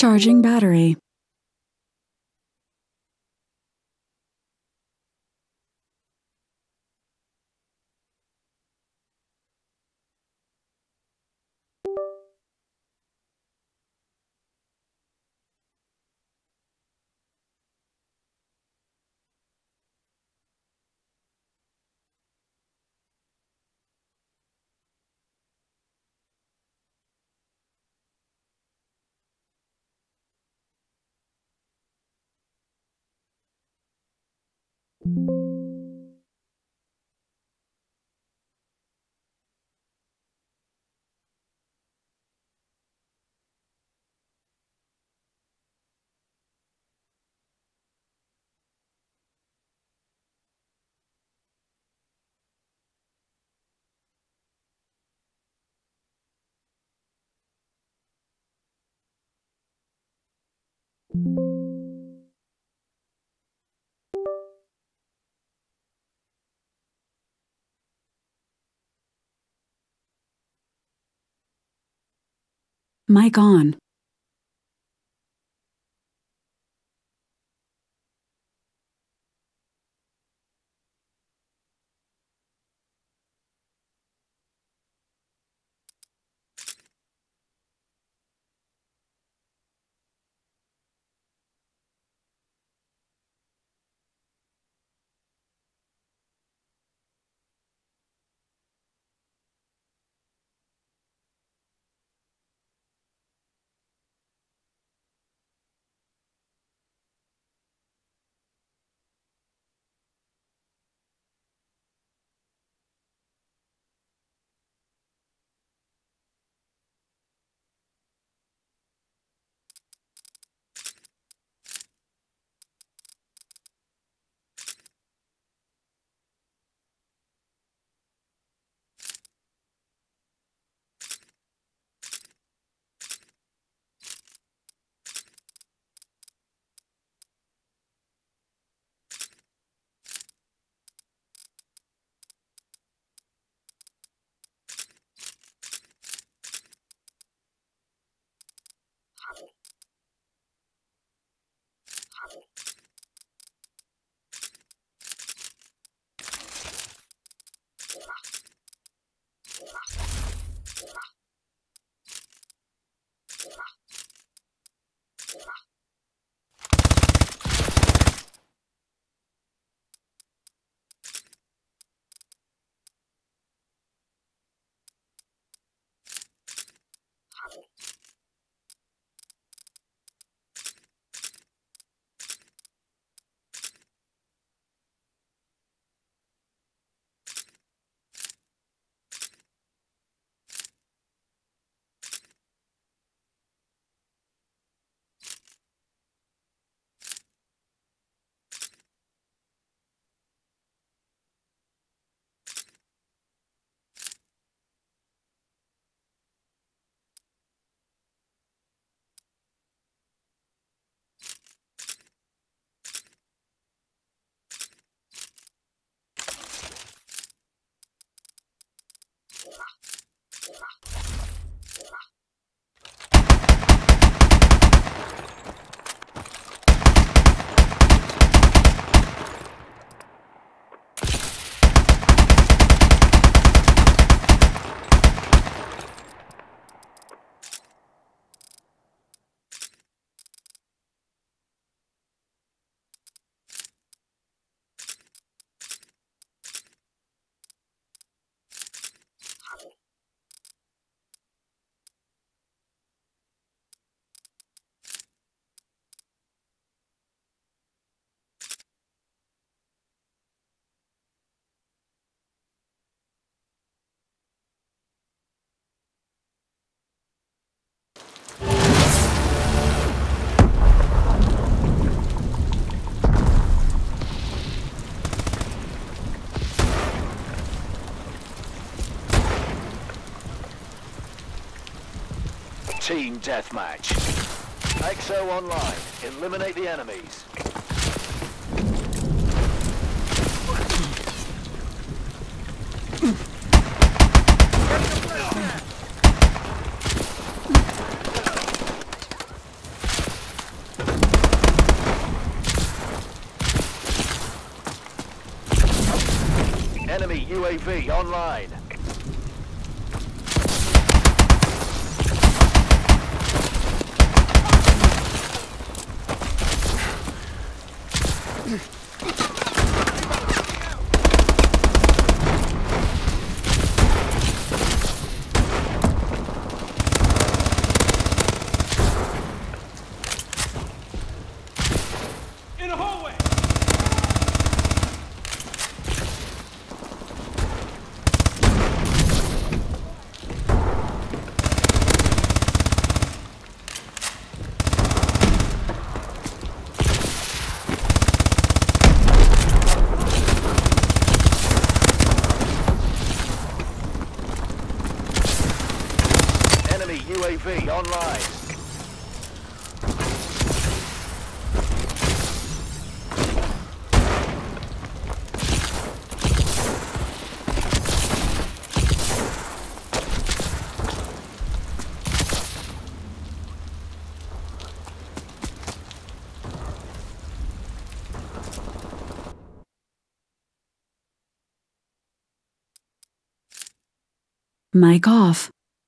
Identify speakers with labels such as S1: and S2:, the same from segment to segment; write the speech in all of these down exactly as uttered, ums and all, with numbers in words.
S1: Charging battery. Mic on.
S2: Team deathmatch. X O online. Eliminate the enemies. U A V online. U A V online.
S1: Mic off.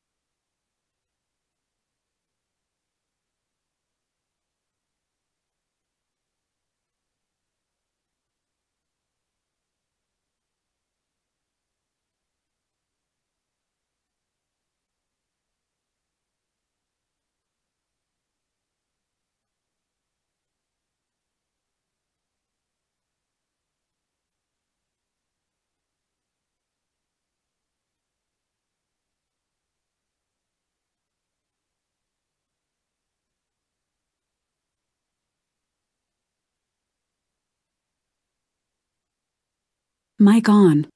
S1: Mic on.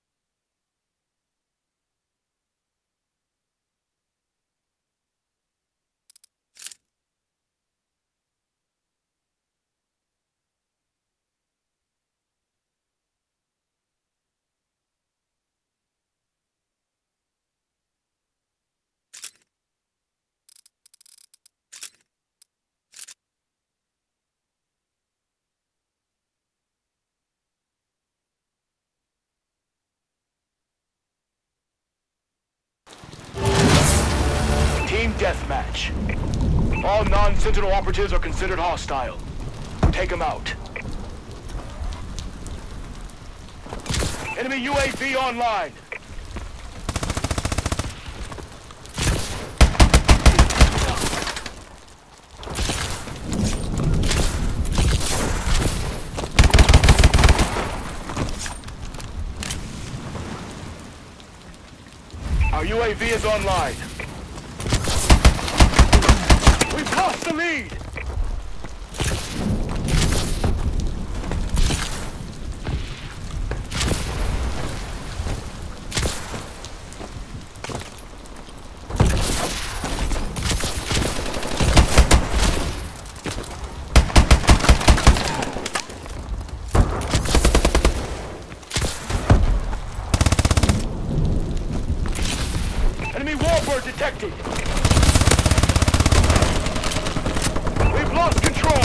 S3: Team deathmatch. All non-Sentinel operatives are considered hostile. Take them out. Enemy U A V online. Our U A V is online. We've lost the lead! Enemy warbird detected! We've lost control!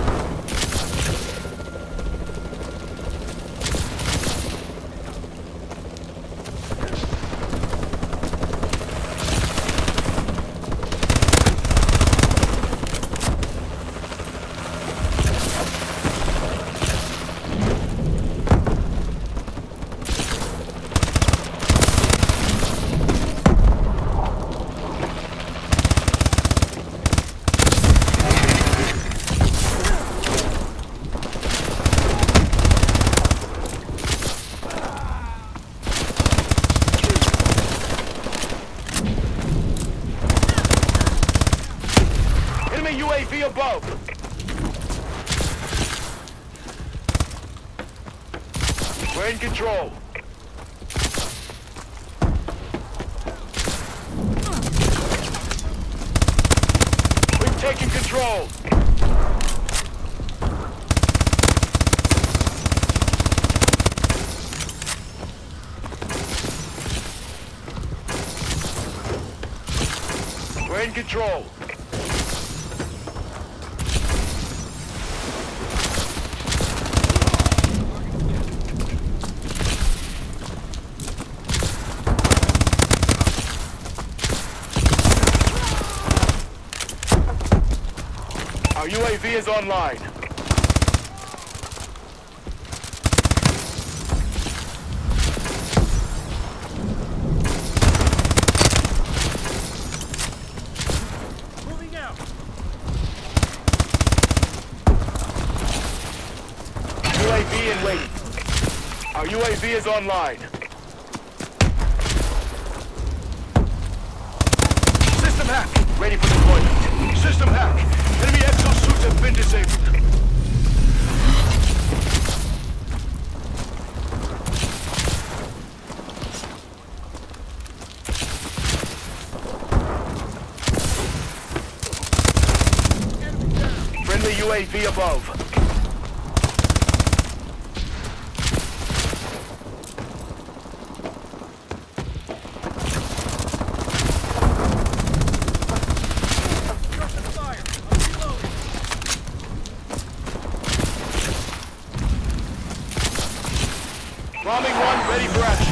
S3: U A V above! We're in control. We've taken control. We're in control. is online.
S4: Moving out.
S3: U A V in waiting. Our U A V is online. System hack. Ready for deployment. System hack. Enemy exosuits have been disabled. Friendly U A V above. Bombing one, ready for action.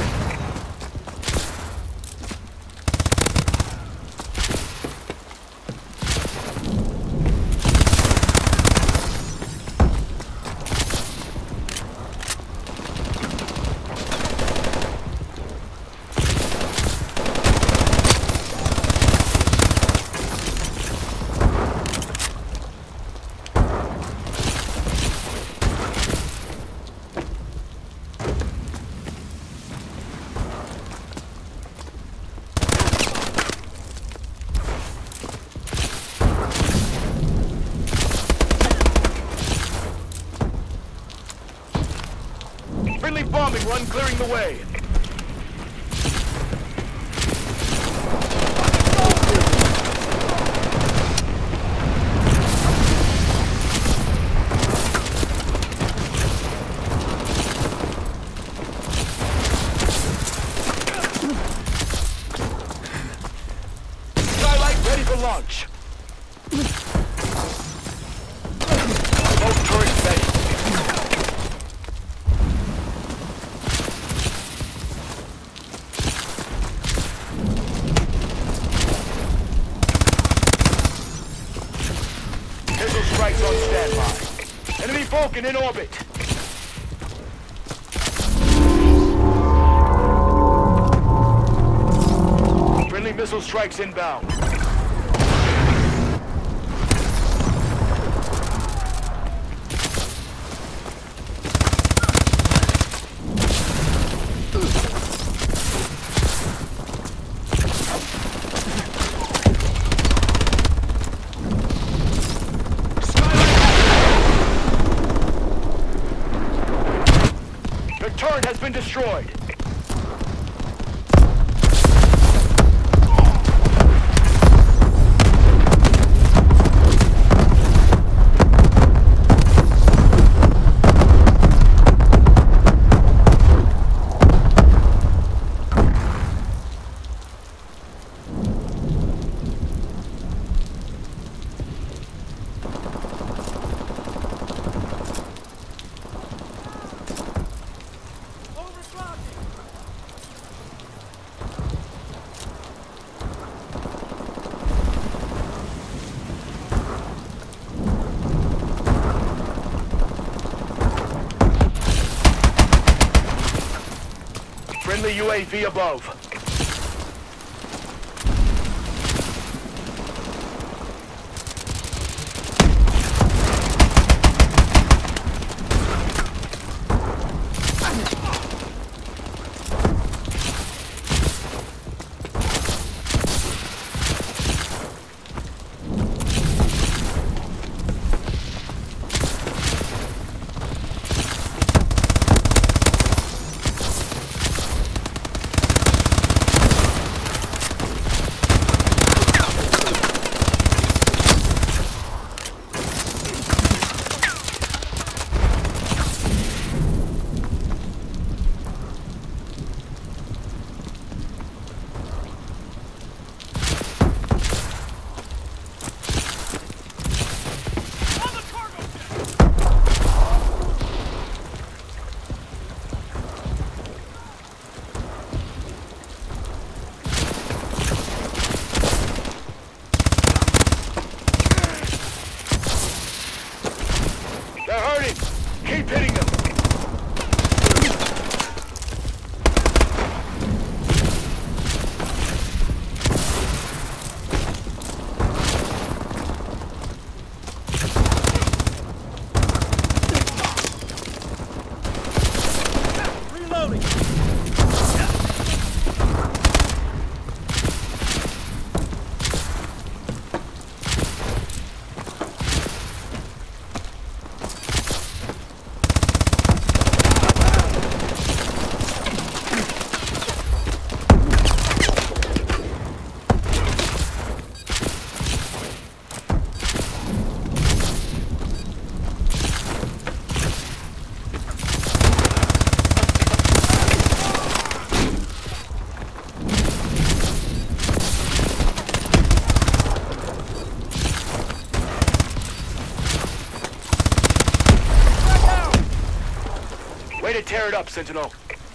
S3: Friendly bombing run clearing the way. Skylight ready for launch. Both turrets ready. Strikes on standby. Enemy Vulcan in orbit. Friendly missile strikes inbound. Turret has been destroyed. Friendly U A V above. Hitting them.
S4: Reloading. Way to tear it up, Sentinel.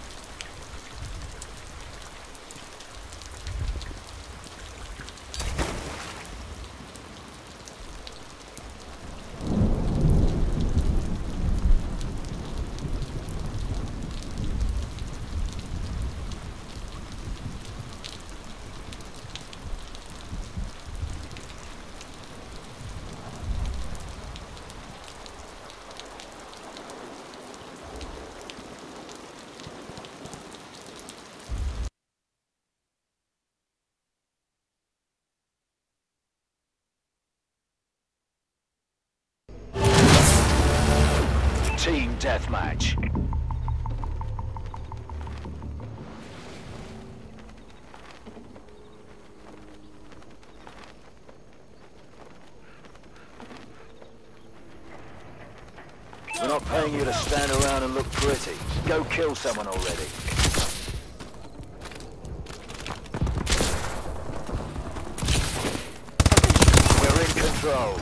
S2: Team deathmatch. We're not paying you to stand around and look pretty. Go kill someone already. We're in control.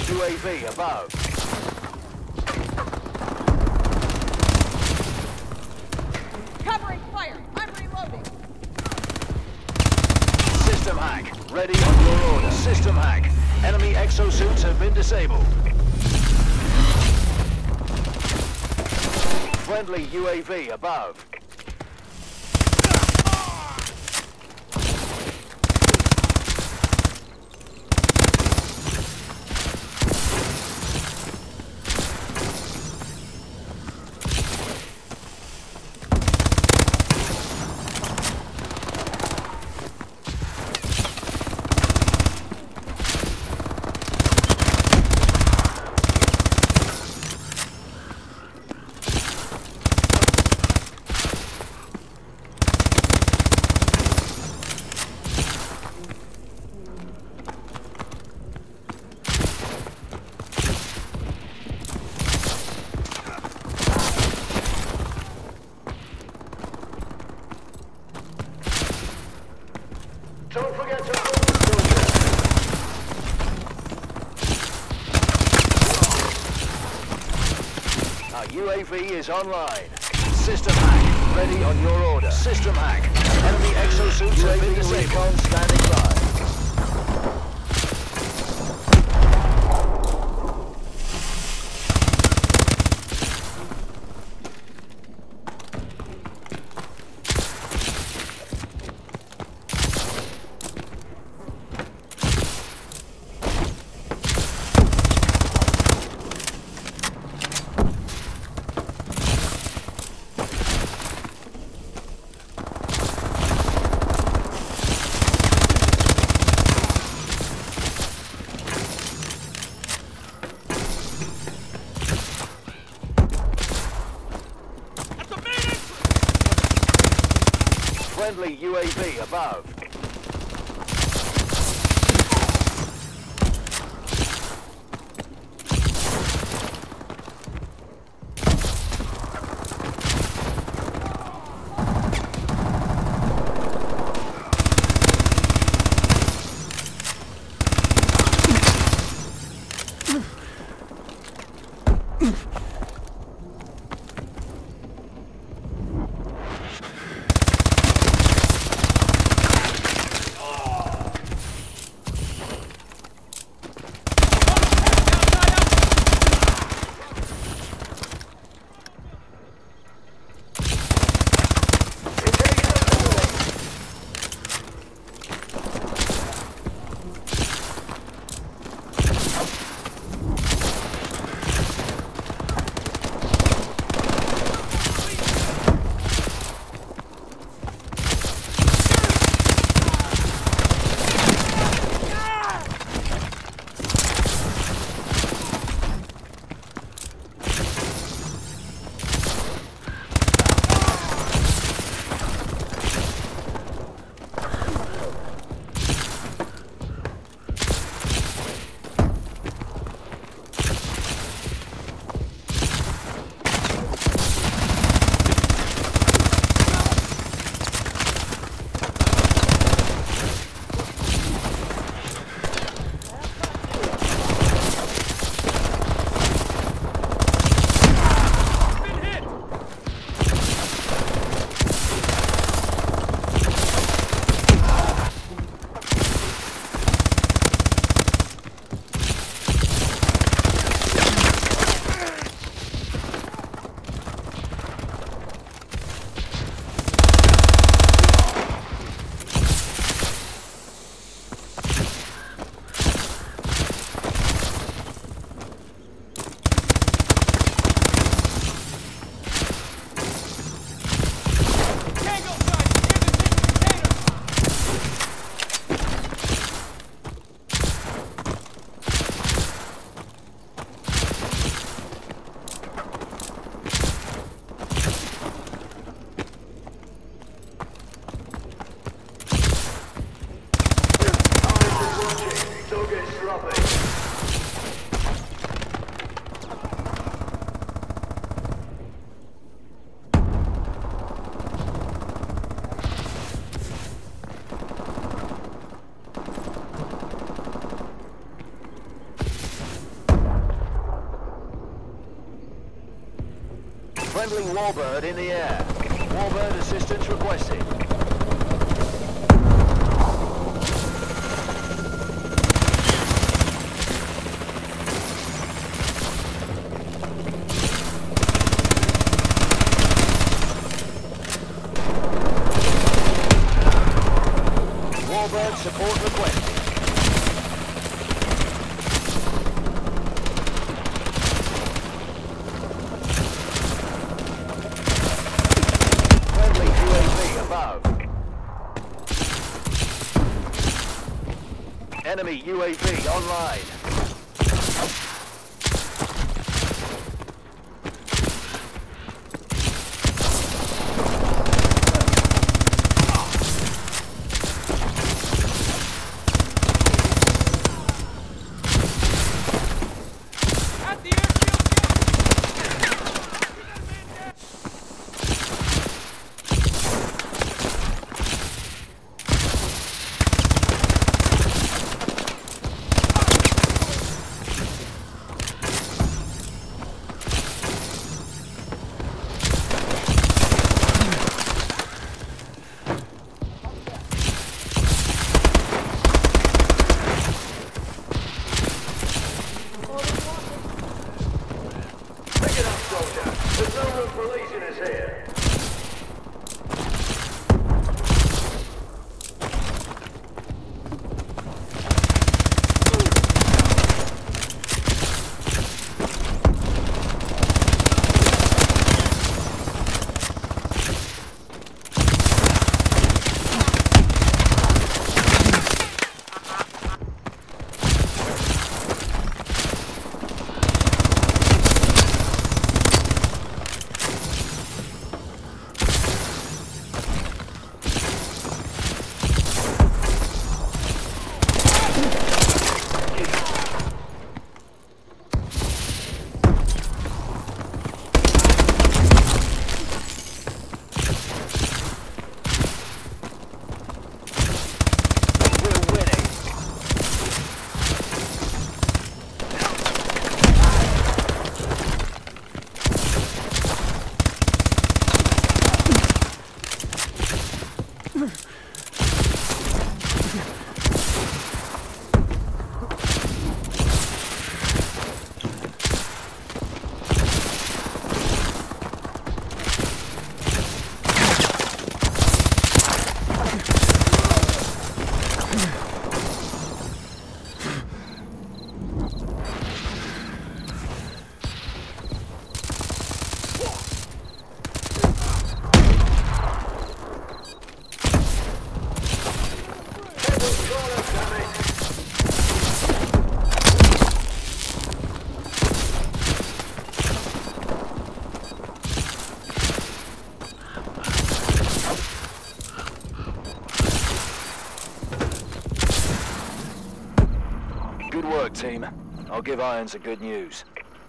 S2: U A V above.
S5: Covering fire. I'm reloading.
S2: System hack. Ready on your order. System hack. Enemy exosuits have been disabled. Friendly U A V above. Don't forget to hold the soldier. Our U A V is online. System hack. Ready on your order. System hack. Enemy exosuits have been disabled. Standing by. Friendly U A V above. Friendly Warbird in the air. Warbird assistance requested. Warbird support requested. Enemy U A V online.
S5: At the airfield gate!
S2: Good work, team. I'll give Irons the good news.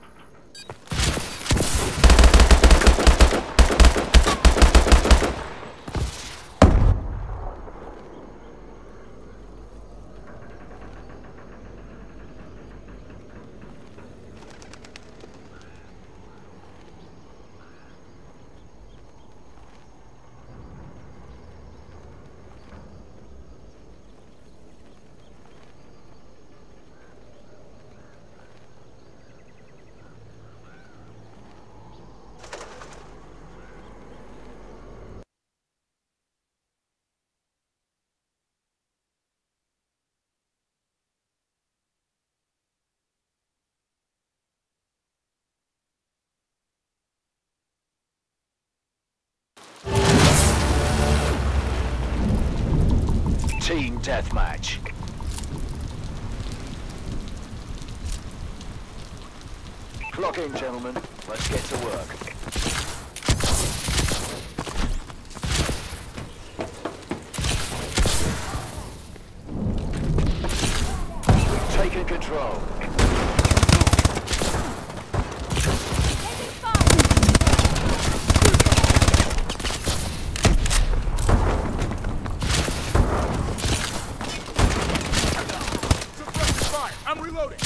S2: Team deathmatch. Clock in, gentlemen. Let's get to work. We've taken control.
S4: I'm reloading.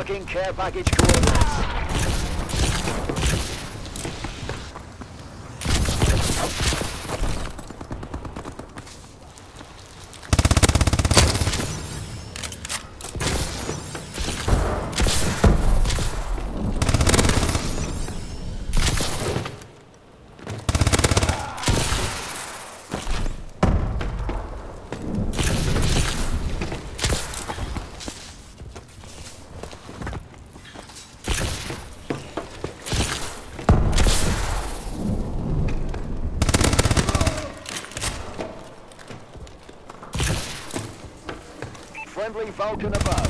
S2: Marking care package coordinates. Friendly Falcon above.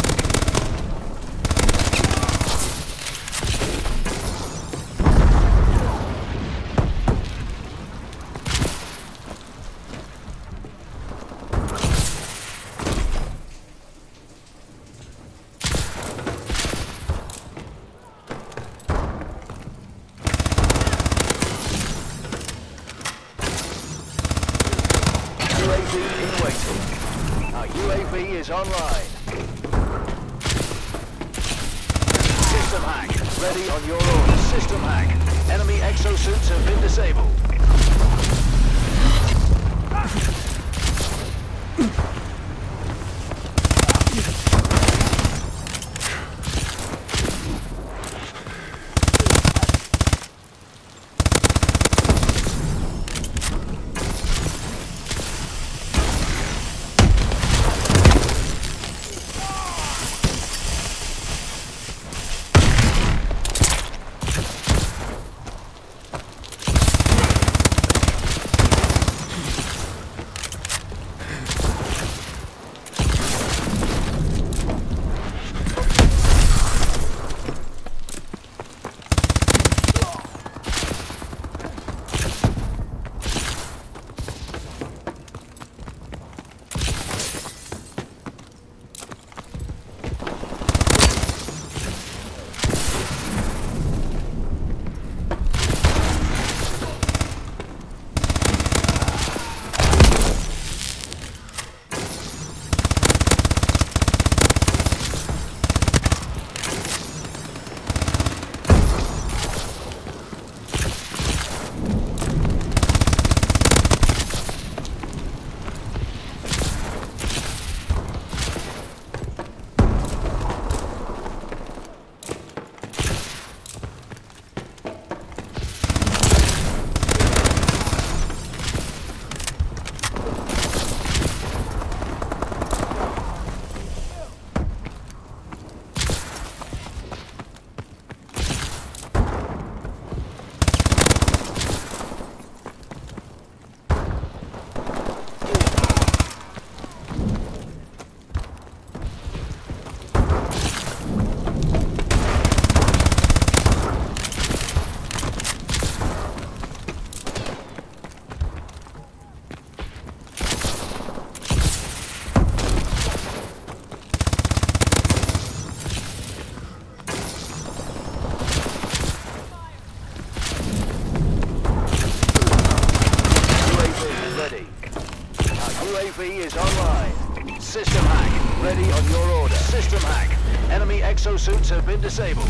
S2: U A V in waiting. Our U A V is online. System hack, ready on your order. System hack. Enemy exosuits have been disabled. U A V is online. System hack, ready on your order. System hack. Enemy exosuits have been disabled.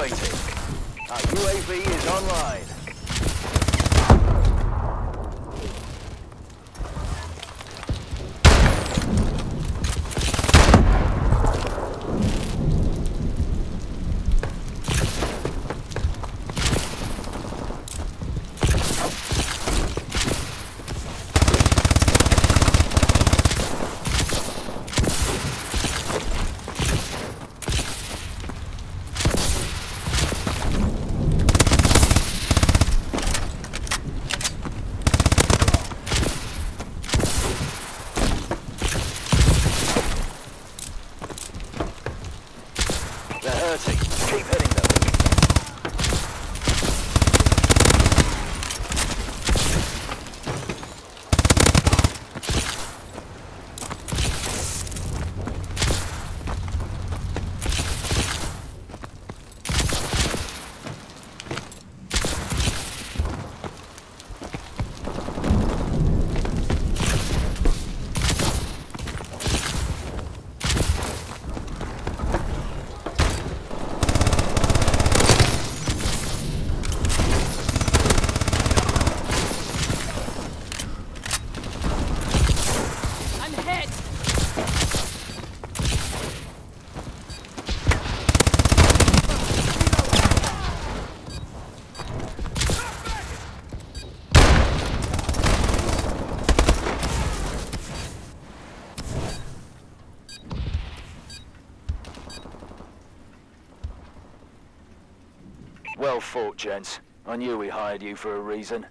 S2: awaiting. Our U A V is online. They're hurting. Keep hitting them.
S5: I'm hit!
S2: Well fought, gents. I knew we hired you for a reason.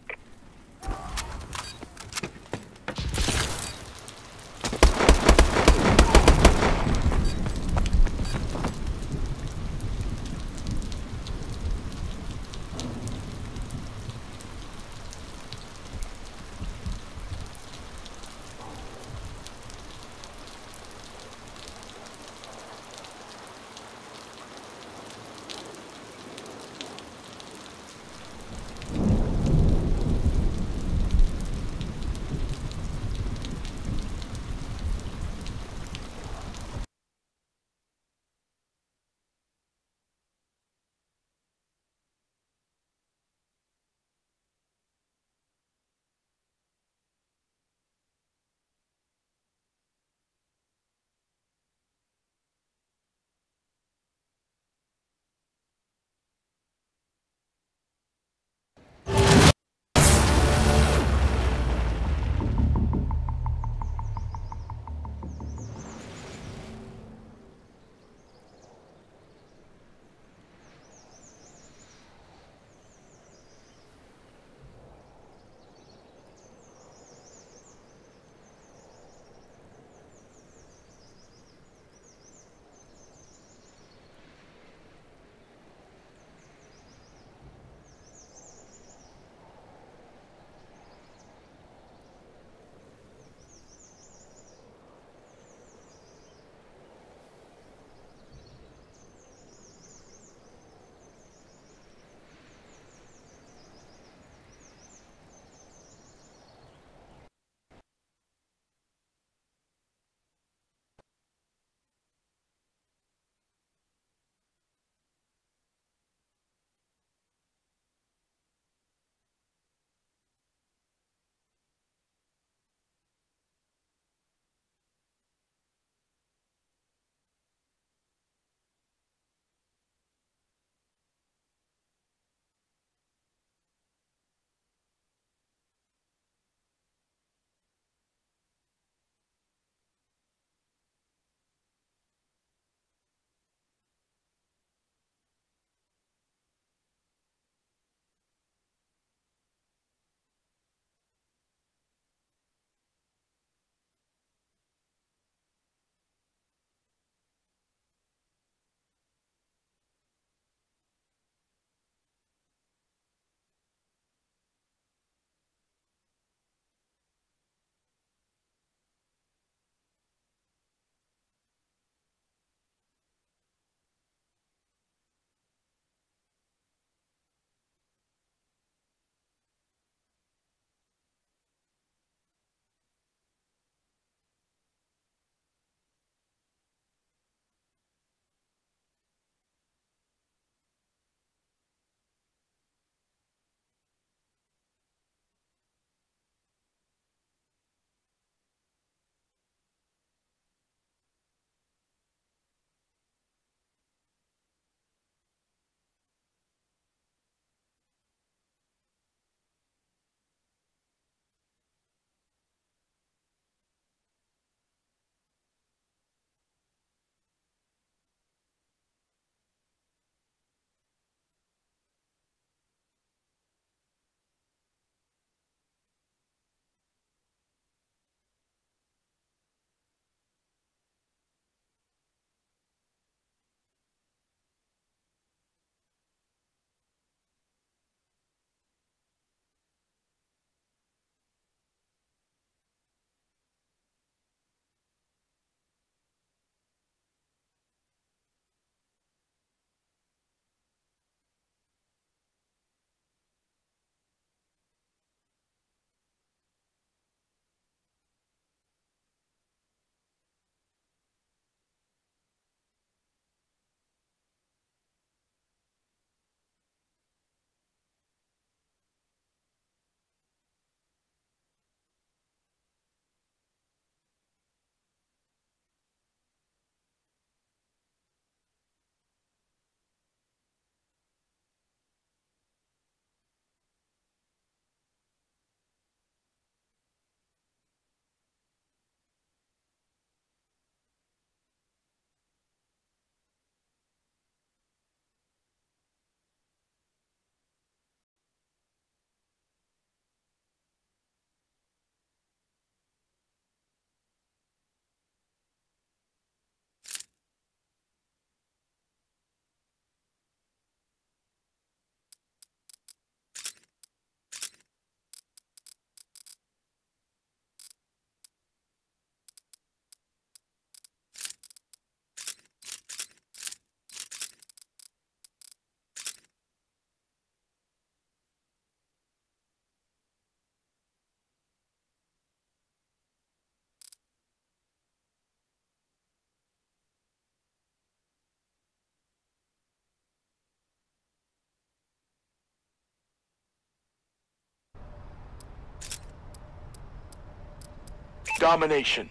S3: Domination.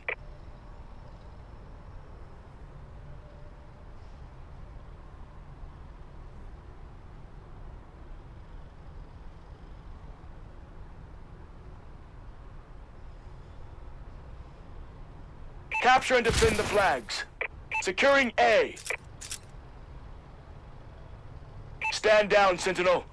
S3: Capture and defend the flags. Securing A. Stand down, Sentinel.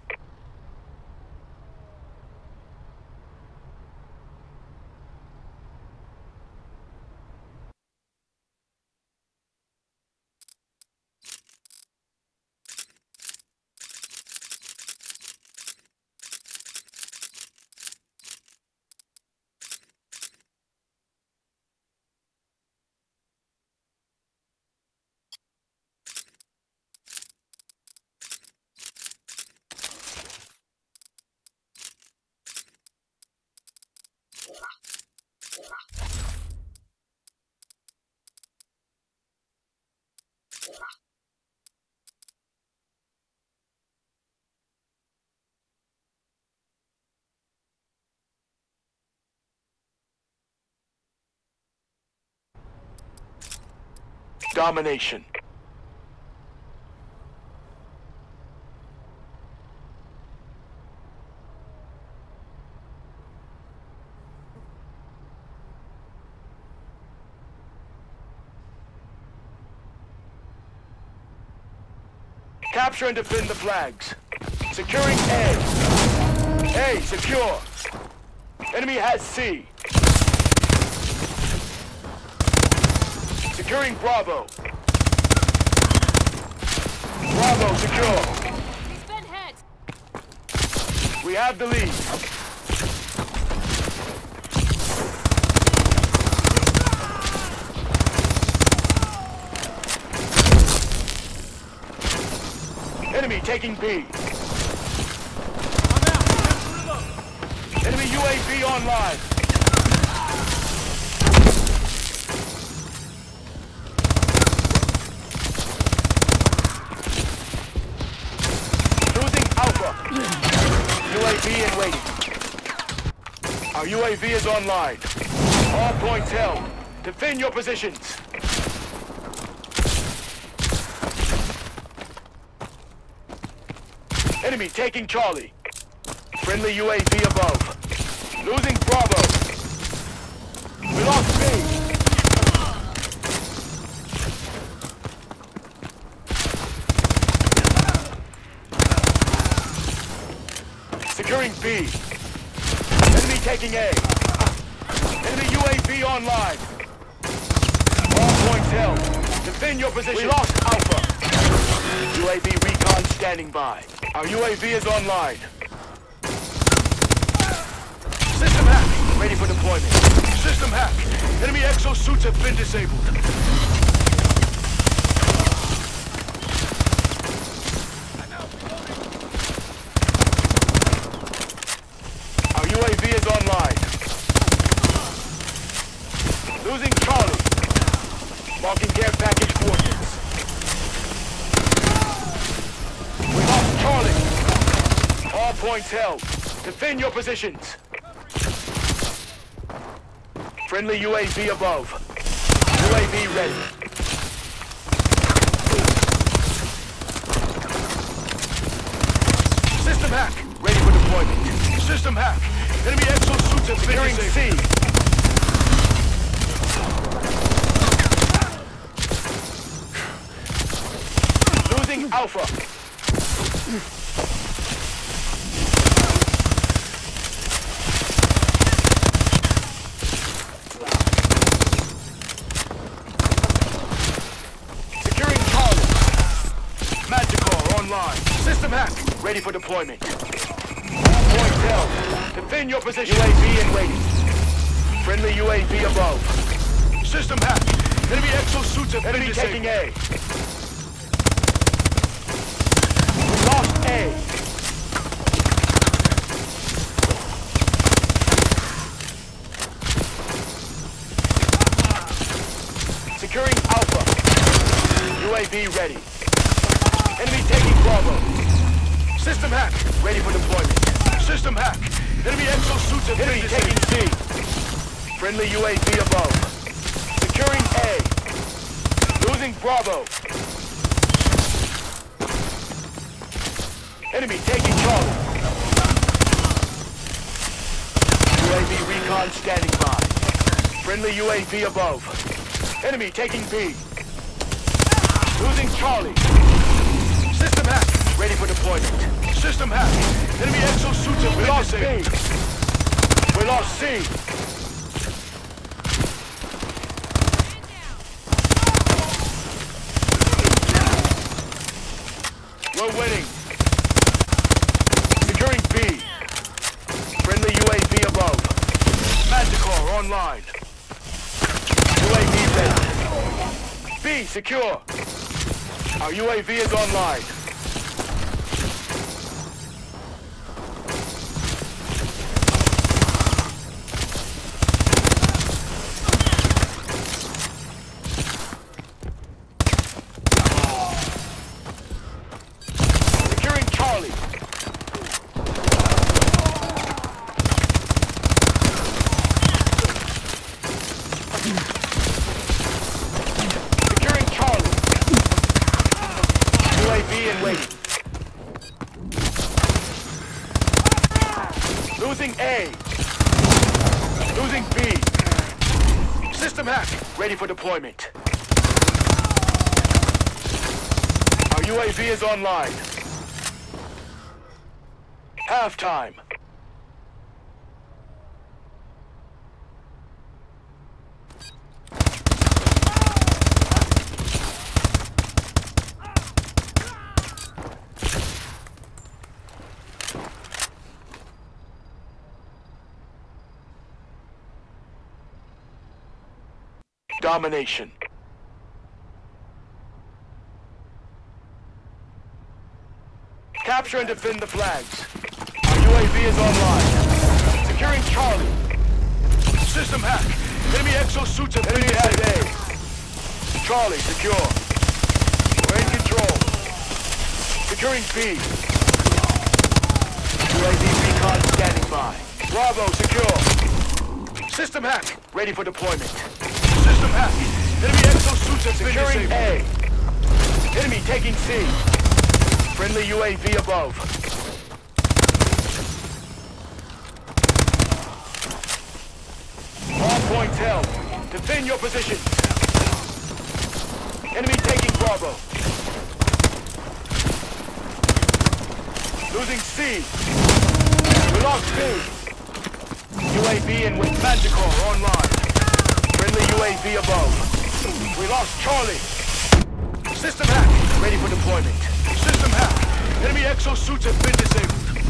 S3: Domination. Capture and defend the flags. Securing A. A, secure. Enemy has C. Securing Bravo. Bravo secure.
S5: He's been hit.
S3: We have the lead. Enemy taking B.
S5: I'm out. Time to reload.
S3: Enemy U A V online. Losing Alpha. U A V in waiting. Our U A V is online. All points held. Defend your positions. Enemy taking Charlie. Friendly U A V above. Losing Bravo. We lost B. Securing B. Enemy taking A. Enemy U A V online. All points held. Defend your position. We lost Alpha. U A V recon standing by. Our U A V is online. System hack. Ready for deployment. System hack. Enemy exosuits have been disabled. Our U A V is online. Losing Charlie. Marking care package coordinates. We lost Charlie. All points held. Defend your positions. Friendly U A V above. U A V ready. System hack. Ready for deployment. System hack. Enemy exosuits have been disabled. C. Losing Alpha. System hack, ready for deployment. Point held. Defend your position. U A V in waiting. Friendly U A V above. System hack. Enemy exosuits have been disabled. Enemy taking A. We lost A. Securing Alpha. U A V ready. Enemy taking Bravo. System hack, ready for deployment. System hack. Enemy exosuits have been taking C. Friendly U A V above. Securing A. Losing Bravo. Enemy taking Charlie. U A V recon standing by. Friendly U A V above. Enemy taking B. Losing Charlie. System hack. Ready for deployment. System hack. Enemy exosuits have been disabled. We lost C. We're winning. Securing B. Friendly U A V above. Manticore online. U A V ready. B secure. Our U A V is online. Securing Charlie. Securing Charlie. U A V in waiting. Losing A. Losing B. System hack. Ready for deployment. Our U A V is online. Halftime. Domination. Capture and defend the flags. Our U A V is online. Securing Charlie. System hack. Enemy exosuits have been disabled. Charlie secure. We're in control. Securing B. U A V recon standing by. Bravo secure. System hack. Ready for deployment. System hack. Enemy exosuits have been disabled. A. Enemy taking C. Friendly U A V above. All points held. Defend your position. Enemy taking Bravo. Losing C. We lost B. U A V in with Manticore online. Friendly U A V above. We lost Charlie. System hack. Ready for deployment. System hack. Enemy exosuits have been disabled.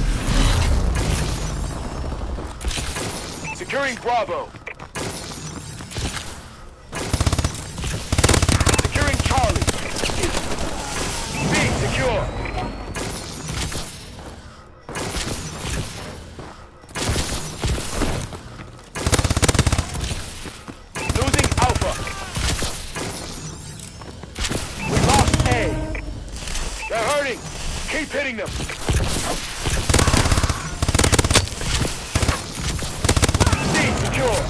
S3: Securing Bravo. Securing Charlie. B secure. Losing Alpha. We lost A. They're hurting. Keep hitting them. C secure.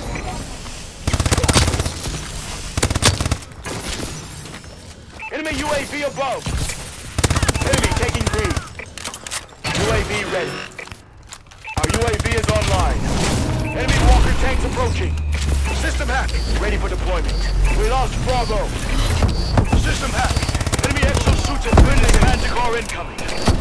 S3: Enemy U A V above. Enemy taking B. U A V ready. Our U A V is online. Enemy Walker tanks approaching. System hack. Ready for deployment. We lost Bravo. System hack. Enemy exosuits have been disabled. Manticore incoming.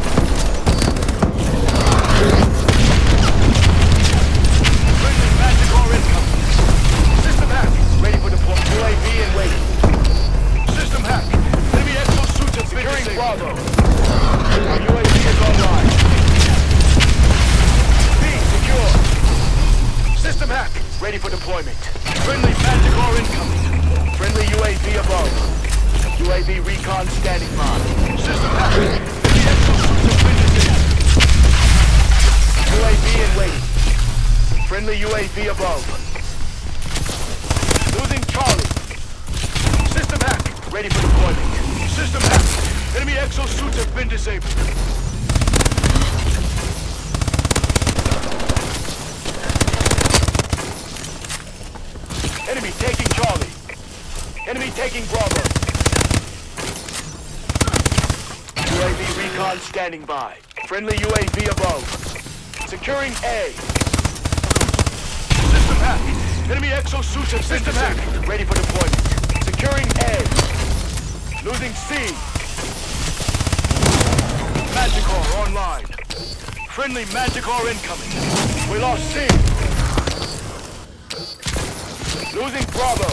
S3: Friendly Manticore incoming. System hack. Ready for deployment. U A V in waiting. System hack. Enemy exosuits have been disabled. Bravo. Our U A V is online. B secure. System hack. Ready for deployment. Friendly Manticore incoming. Friendly U A V above. U A V recon standing by. System hack. Enemy exosuits have been disabled. U A V in waiting. Friendly U A V above. Losing Charlie. System hack. Ready for deployment. System hack. Enemy exosuits have been disabled. Enemy taking Charlie. Enemy taking Bravo. U A V recon standing by. Friendly U A V above. Securing A. System hack. Enemy exosuits have system hack. Ready for deployment. Securing A. Losing C. Magicar online. Friendly Magicar incoming. We lost C. Losing Bravo.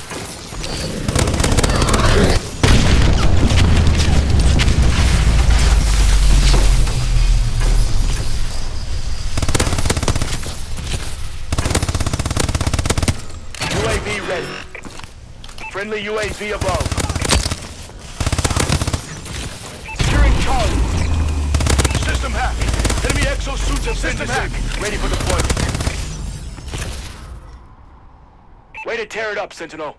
S3: U A V ready. Friendly U A V above. Securing Charlie. System hack. Enemy exosuits have system hack. Ready for deployment. Way to tear it up, Sentinel.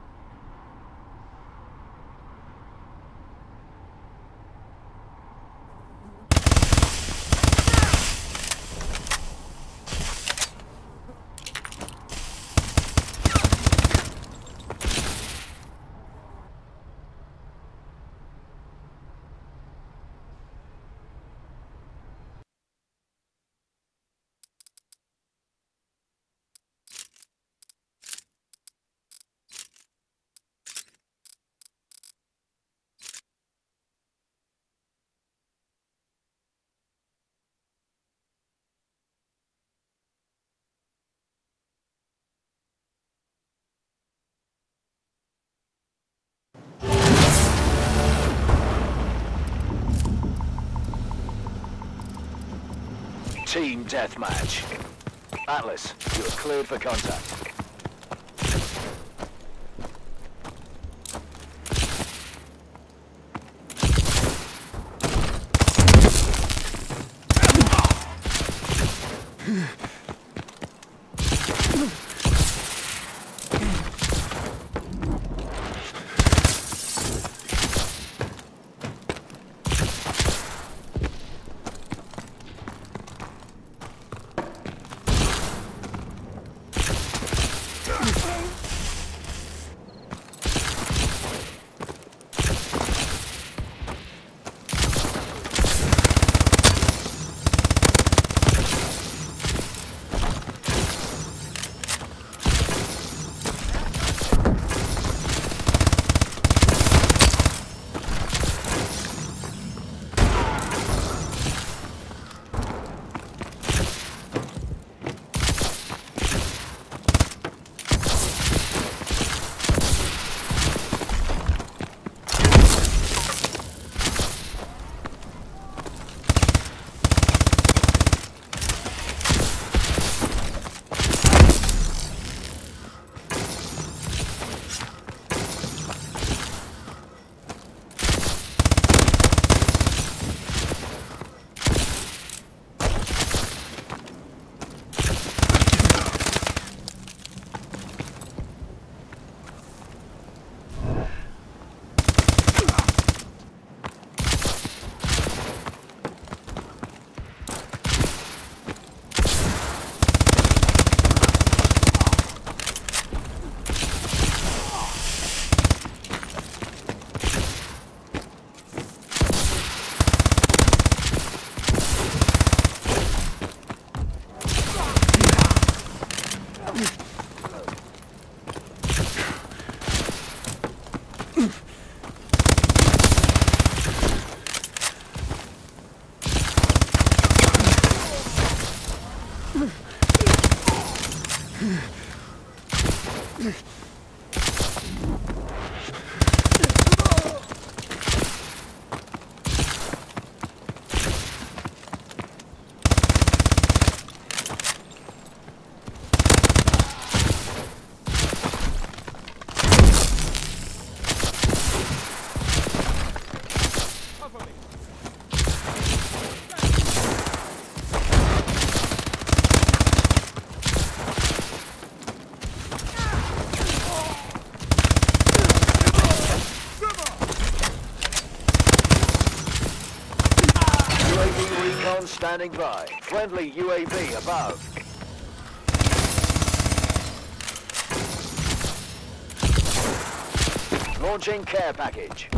S2: Team deathmatch. Atlas, you are cleared for contact. Standing by. Friendly U A V above. Launching care package.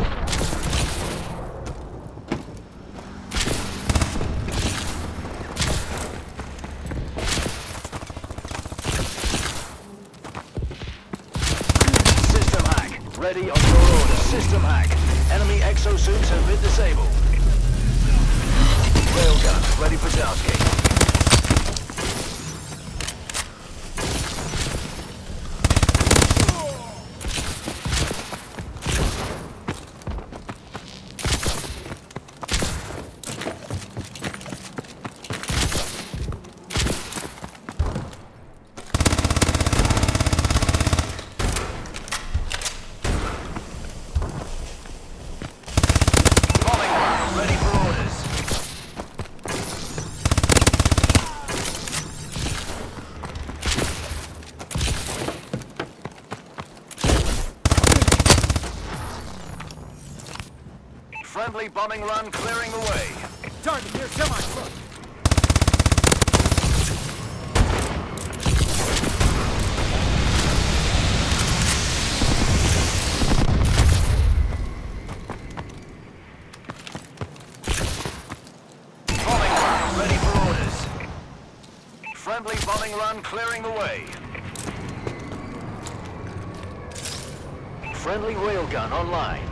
S2: System hack. Ready on your order. System hack. Enemy exosuits have been disabled. Railgun ready for tasking. Friendly bombing run clearing the way.
S3: Target near semi-truck.
S2: Bombing run ready for orders. Friendly bombing run clearing the way. Friendly railgun online.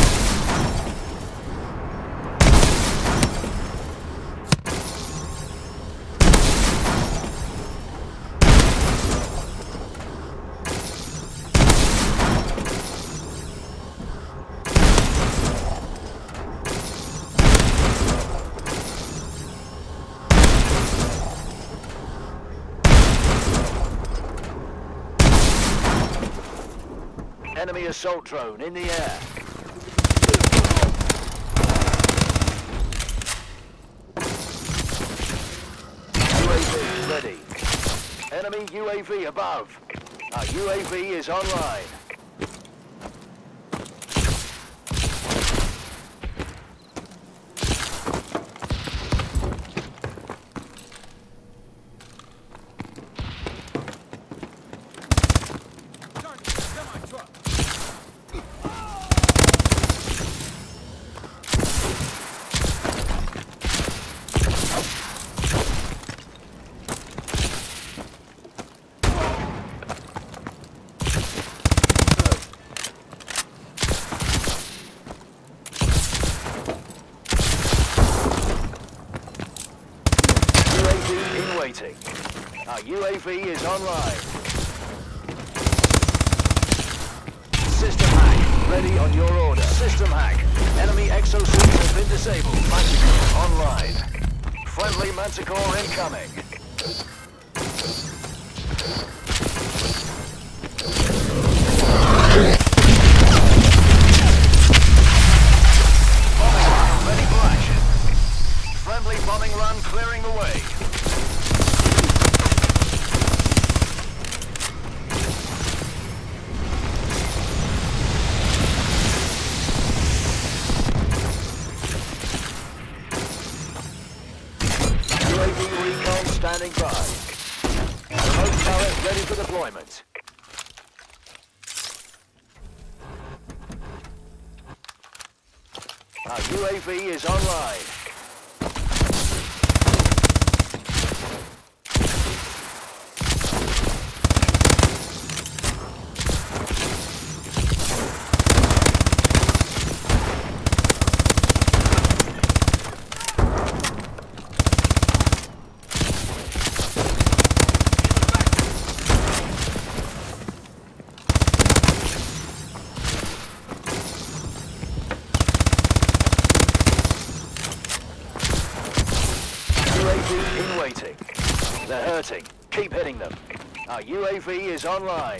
S2: Enemy assault drone in the air. U A V ready. Enemy U A V above. Our U A V is online. Waiting. Our U A V is online. System hack, ready on your order. System hack. Enemy exosuits have been disabled. Manticore online. Friendly Manticore incoming. Bombing run ready for action. Friendly bombing run clearing the way. Standing by. Remote turret ready for deployment. Our U A V is online. In waiting. They're hurting. Keep hitting them. Our U A V is online.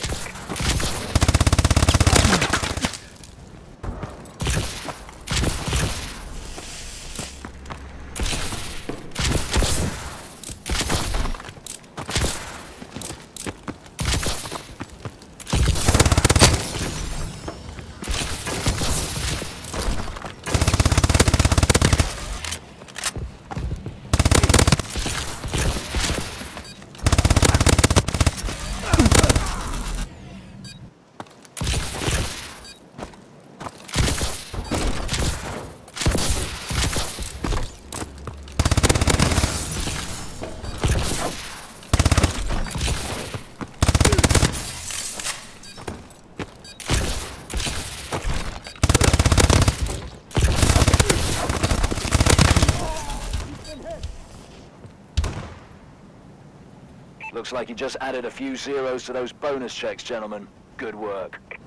S2: Looks like you just added a few zeros to those bonus checks, gentlemen. Good work.